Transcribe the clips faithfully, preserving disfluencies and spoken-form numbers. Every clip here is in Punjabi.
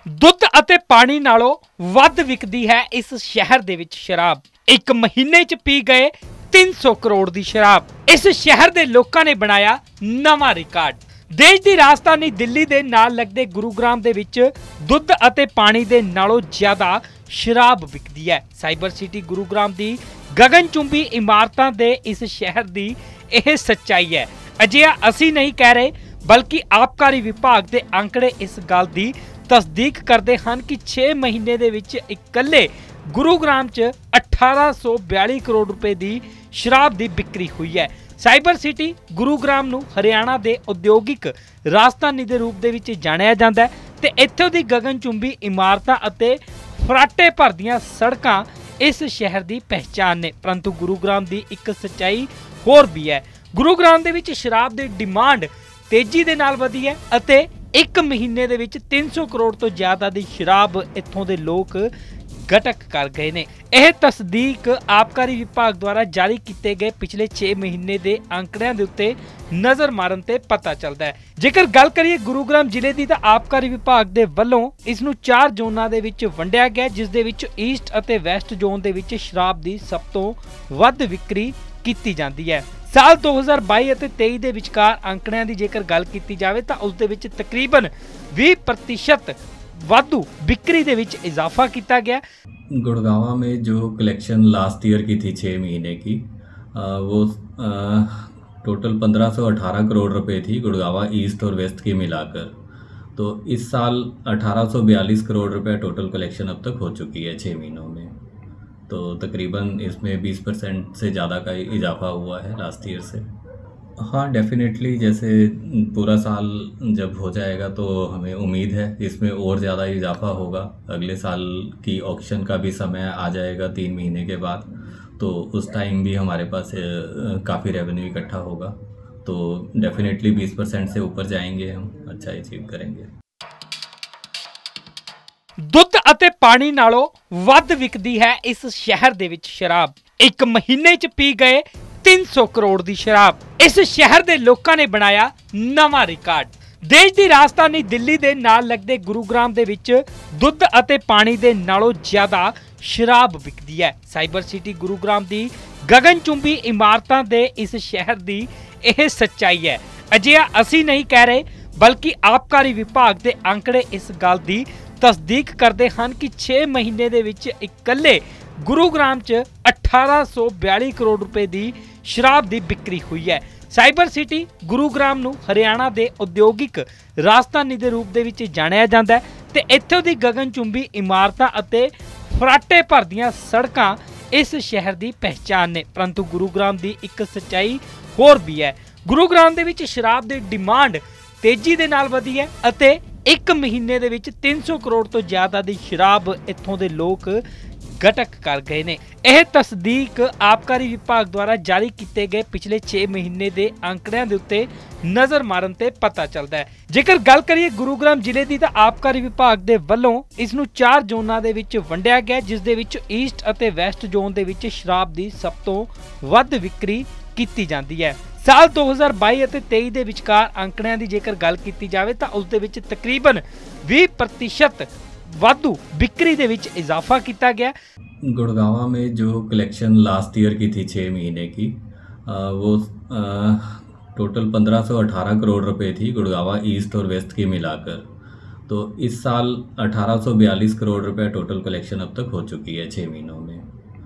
ਦੁੱਧ ਅਤੇ ਪਾਣੀ ਨਾਲੋਂ ਵੱਧ ਵਿਕਦੀ ਹੈ ਇਸ ਸ਼ਹਿਰ ਦੇ ਵਿੱਚ ਸ਼ਰਾਬ। ਇੱਕ ਮਹੀਨੇ 'ਚ ਪੀ ਗਏ ਤਿੰਨ ਸੌ ਕਰੋੜ ਦੀ ਸ਼ਰਾਬ। ਇਸ ਸ਼ਹਿਰ ਦੇ ਲੋਕਾਂ ਨੇ ਬਣਾਇਆ ਨਵਾਂ ਰਿਕਾਰਡ। ਦੇਸ਼ ਦੀ ਰਾਜਧਾਨੀ ਦਿੱਲੀ ਦੇ ਨਾਲ ਲੱਗਦੇ ਗੁਰੂਗ੍ਰਾਮ ਦੇ ਵਿੱਚ ਦੁੱਧ ਅਤੇ ਪਾਣੀ ਦੇ ਨਾਲੋਂ ਜ਼ਿਆਦਾ ਸ਼ਰਾਬ ਵਿਕਦੀ ਹੈ। ਸਾਈਬਰ ਸਿਟੀ ਗੁਰੂਗ੍ਰਾਮ ਦੀ ਗਗਨਚੁੰਬੀ ਇਮਾਰਤਾਂ ਦੇ ਇਸ ਸ਼ਹਿਰ ਦੀ ਇਹ ਸੱਚਾਈ ਹੈ। ਅਜਿਹਾ ਅਸੀਂ ਨਹੀਂ ਕਹਿ ਰਹੇ, ਬਲਕਿ ਆਬਕਾਰੀ ਵਿਭਾਗ ਦੇ ਅੰਕੜੇ ਇਸ ਗੱਲ ਦੀ ਤਸਦੀਕ ਕਰਦੇ ਹਨ ਕਿ ਛੇ ਮਹੀਨੇ ਦੇ ਵਿੱਚ ਇਕੱਲੇ ਗੁਰੂਗ੍ਰਾਮ 'ਚ ਅਠਾਰਾਂ ਸੌ ਬਿਆਲੀ ਕਰੋੜ ਰੁਪਏ ਦੀ ਸ਼ਰਾਬ ਦੀ ਵਿਕਰੀ ਹੋਈ ਹੈ। ਸਾਈਬਰ ਸਿਟੀ ਗੁਰੂਗ੍ਰਾਮ ਨੂੰ ਹਰਿਆਣਾ ਦੇ ਉਦਯੋਗਿਕ ਰਾਜਧਾਨੀ ਦੇ ਰੂਪ ਦੇ ਵਿੱਚ ਜਾਣਿਆ ਜਾਂਦਾ ਹੈ ਤੇ ਇੱਥੋਂ ਦੀ ਗਗਨਚੁੰਬੀ ਇਮਾਰਤਾਂ ਅਤੇ ਫਰਾਟੇ ਭਰਦੀਆਂ ਸੜਕਾਂ ਇਸ ਸ਼ਹਿਰ ਦੀ ਪਹਿਚਾਣ ਨੇ। ਪਰੰਤੂ ਗੁਰੂਗ੍ਰਾਮ ਦੀ ਇੱਕ ਸੱਚਾਈ ਹੋਰ ਵੀ ਹੈ। ਗੁਰੂਗ੍ਰਾਮ ਦੇ ਵਿੱਚ ਸ਼ਰਾਬ ਦੀ ਡਿਮਾਂਡ ਤੇਜ਼ੀ ਦੇ ਨਾਲ ਵਧੀ ਹੈ ਅਤੇ ਇੱਕ ਮਹੀਨੇ ਦੇ ਵਿੱਚ ਤਿੰਨ ਸੌ ਕਰੋੜ ਤੋਂ ਜ਼ਿਆਦਾ ਦੀ ਸ਼ਰਾਬ ਇੱਥੋਂ ਦੇ ਲੋਕ ਗਟਕ ਕਰ ਗਏ ਨੇ। ਇਹ ਤਸਦੀਕ ਆਬਕਾਰੀ ਵਿਭਾਗ ਦੁਆਰਾ ਜਾਰੀ ਕੀਤੇ ਗਏ ਪਿਛਲੇ ਛੇ ਮਹੀਨੇ ਦੇ ਅੰਕੜਿਆਂ ਦੇ ਉੱਤੇ ਨਜ਼ਰ ਮਾਰਨ ਤੇ ਪਤਾ ਚੱਲਦਾ ਹੈ। ਜੇਕਰ ਗੱਲ ਕਰੀਏ ਗੁਰੂਗ੍ਰਾਮ ਜ਼ਿਲ੍ਹੇ ਦੀ, ਤਾਂ ਆਬਕਾਰੀ ਵਿਭਾਗ ਦੇ ਵੱਲੋਂ ਇਸ ਨੂੰ ਚਾਰ ਜ਼ੋਨਾਂ ਦੇ ਵਿੱਚ ਵੰਡਿਆ ਗਿਆ, ਜਿਸ ਦੇ ਵਿੱਚ ਈਸਟ ਅਤੇ ਵੈਸਟ ਜ਼ੋਨ ਦੇ ਵਿੱਚ ਸ਼ਰਾਬ ਦੀ ਸਭ ਤੋਂ ਵੱਧ ਵਿਕਰੀ ਕੀਤੀ ਜਾਂਦੀ ਹੈ। ਸਾਲ ਦੋ ਹਜ਼ਾਰ ਬਾਈ ਅਤੇ ਤੇਈ ਦੇ ਵਿਚਕਾਰ ਅੰਕੜਿਆਂ ਦੀ ਜੇਕਰ ਗੱਲ ਕੀਤੀ ਜਾਵੇ ਤਾਂ ਉਸ ਦੇ ਵਿੱਚ ਤਕਰੀਬਨ ਵੀਹ प्रतिशत वाधु बिक्री दे विच इजाफा किया गया। गुड़गांव में जो कलेक्शन लास्ट ईयर की थी छः महीने की, आ, वो आ, टोटल पंद्रह सौ अठारह करोड़ रुपए थी गुड़गांव ईस्ट और वेस्ट की मिलाकर। तो इस साल अठारह सौ बयालीस करोड़ रुपए टोटल कलेक्शन अब तक हो चुकी है छः महीनों में। तो तकरीबन इसमें बीस परसेंट से ज़्यादा का इजाफा हुआ है लास्ट ईयर से। हाँ, डेफिनेटली जैसे पूरा साल जब हो जाएगा तो हमें उम्मीद है इसमें और ज़्यादा इजाफा होगा। अगले साल की ऑक्शन का भी समय आ जाएगा तीन महीने के बाद, तो उस टाइम भी हमारे पास काफ़ी रेवेन्यू इकट्ठा होगा। तो डेफिनेटली बीस परसेंट से ऊपर जाएंगे, हम अच्छा अचीव करेंगे। ਦੁੱਧ ਅਤੇ ਪਾਣੀ ਨਾਲੋਂ ਵੱਧ ਵਿਕਦੀ ਹੈ ਇਸ ਸ਼ਹਿਰ ਦੇ ਵਿੱਚ ਸ਼ਰਾਬ। ਇੱਕ ਮਹੀਨੇ 'ਚ ਪੀ ਗਏ ਤਿੰਨ ਸੌ ਕਰੋੜ ਦੀ ਸ਼ਰਾਬ। ਇਸ ਸ਼ਹਿਰ ਦੇ ਲੋਕਾਂ ਨੇ ਬਣਾਇਆ ਨਵਾਂ ਰਿਕਾਰਡ। ਦੇਸ਼ ਦੀ ਰਾਜਧਾਨੀ ਦਿੱਲੀ ਦੇ ਨਾਲ ਲੱਗਦੇ ਗੁਰੂਗ੍ਰਾਮ ਦੇ ਵਿੱਚ ਦੁੱਧ ਅਤੇ ਪਾਣੀ ਦੇ ਨਾਲੋਂ ਜ਼ਿਆਦਾ ਸ਼ਰਾਬ ਵਿਕਦੀ ਹੈ। ਸਾਈਬਰ ਸਿਟੀ ਗੁਰੂਗ੍ਰਾਮ ਦੀ ਗਗਨਚੁੰਬੀ ਇਮਾਰਤਾਂ ਦੇ ਇਸ ਸ਼ਹਿਰ ਦੀ ਇਹ ਸੱਚਾਈ ਹੈ। ਅਜਿਹਾ ਅਸੀਂ ਨਹੀਂ ਕਹਿ ਰਹੇ, ਬਲਕਿ ਆਬਕਾਰੀ ਵਿਭਾਗ ਦੇ ਅੰਕੜੇ ਇਸ ਗੱਲ ਦੀ ਤਸਦੀਕ ਕਰਦੇ ਹਨ ਕਿ ਛੇ ਮਹੀਨੇ ਦੇ ਵਿੱਚ ਇਕੱਲੇ ਗੁਰੂਗ੍ਰਾਮ 'ਚ ਅਠਾਰਾਂ ਸੌ ਬਿਆਲੀ ਕਰੋੜ ਰੁਪਏ ਦੀ ਸ਼ਰਾਬ ਦੀ ਵਿਕਰੀ ਹੋਈ ਹੈ। ਸਾਈਬਰ ਸਿਟੀ ਗੁਰੂਗ੍ਰਾਮ ਨੂੰ ਹਰਿਆਣਾ ਦੇ ਉਦਯੋਗਿਕ ਰਾਜਧਾਨੀ ਦੇ ਰੂਪ ਦੇ ਵਿੱਚ ਜਾਣਿਆ ਜਾਂਦਾ ਹੈ ਤੇ ਇੱਥੋਂ ਦੀ ਗਗਨਚੁੰਬੀ ਇਮਾਰਤਾਂ ਅਤੇ ਫਰਾਟੇ ਭਰਦੀਆਂ ਸੜਕਾਂ ਇਸ ਸ਼ਹਿਰ ਦੀ ਪਹਿਚਾਣ ਨੇ। ਪਰੰਤੂ ਗੁਰੂਗ੍ਰਾਮ ਦੀ ਇੱਕ ਸੱਚਾਈ ਹੋਰ ਵੀ ਹੈ। ਗੁਰੂਗ੍ਰਾਮ ਦੇ ਵਿੱਚ ਸ਼ਰਾਬ ਦੀ ਡਿਮਾਂਡ ਤੇਜ਼ੀ ਦੇ ਨਾਲ ਵਧੀ ਹੈ ਅਤੇ ਇੱਕ ਮਹੀਨੇ ਦੇ ਵਿੱਚ ਤਿੰਨ ਸੌ ਕਰੋੜ ਤੋਂ ਜ਼ਿਆਦਾ ਦੀ ਸ਼ਰਾਬ ਇੱਥੋਂ ਦੇ ਲੋਕ ਗਟਕ ਕਰ ਗਏ ਨੇ। ਇਹ ਤਸਦੀਕ ਆਬਕਾਰੀ ਵਿਭਾਗ ਦੁਆਰਾ ਜਾਰੀ ਕੀਤੇ ਗਏ ਪਿਛਲੇ ਛੇ ਮਹੀਨੇ ਦੇ ਅੰਕੜਿਆਂ ਦੇ ਉੱਤੇ ਨਜ਼ਰ ਮਾਰਨ ਤੇ ਪਤਾ ਚੱਲਦਾ ਹੈ। ਜੇਕਰ ਗੱਲ ਕਰੀਏ ਗੁਰੂਗ੍ਰਾਮ ਜ਼ਿਲ੍ਹੇ ਦੀ, ਤਾਂ ਆਬਕਾਰੀ ਵਿਭਾਗ ਦੇ ਵੱਲੋਂ ਇਸ ਨੂੰ ਚਾਰ ਜ਼ੋਨਾਂ ਦੇ ਵਿੱਚ ਵੰਡਿਆ ਗਿਆ, ਜਿਸ ਦੇ ਵਿੱਚ ਈਸਟ ਅਤੇ ਵੈਸਟ ਜ਼ੋਨ ਦੇ ਵਿੱਚ ਸ਼ਰਾਬ ਦੀ ਸਭ ਤੋਂ ਵੱਧ ਵਿਕਰੀ ਕੀਤੀ ਜਾਂਦੀ ਹੈ। ਸਾਲ ਦੋ ਹਜ਼ਾਰ ਬਾਈ ਅਤੇ ਤੇਈ ਦੇ ਵਿਚਕਾਰ ਅੰਕੜਿਆਂ ਦੀ ਜੇਕਰ ਗੱਲ ਕੀਤੀ ਜਾਵੇ ਤਾਂ ਉਸ ਦੇ ਵਿੱਚ ਤਕਰੀਬਨ ਵੀਹ प्रतिशत वाधु बिक्री दे विच इजाफा किया गया। गुड़गांव में जो कलेक्शन लास्ट ईयर की थी छः महीने की, आ, वो आ, टोटल पंद्रह सौ अठारह करोड़ रुपए थी गुड़गांव ईस्ट और वेस्ट की मिलाकर। तो इस साल अठारह सौ बयालीस करोड़ रुपए टोटल कलेक्शन अब तक हो चुकी है छः महीनों में।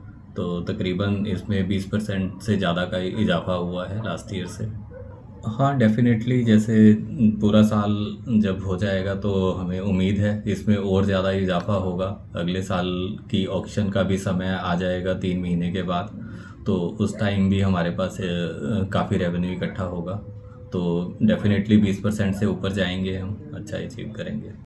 तो तकरीबन इसमें बीस परसेंट से ज़्यादा का इजाफा हुआ है लास्ट ईयर से। हाँ, डेफिनेटली जैसे पूरा साल जब हो जाएगा तो हमें उम्मीद है इसमें और ज़्यादा इजाफा होगा। अगले साल की ऑक्शन का भी समय आ जाएगा तीन महीने के बाद, तो उस टाइम भी हमारे पास काफ़ी रेवेन्यू इकट्ठा होगा। तो डेफिनेटली बीस परसेंट से ऊपर जाएंगे, हम अच्छा अचीव करेंगे।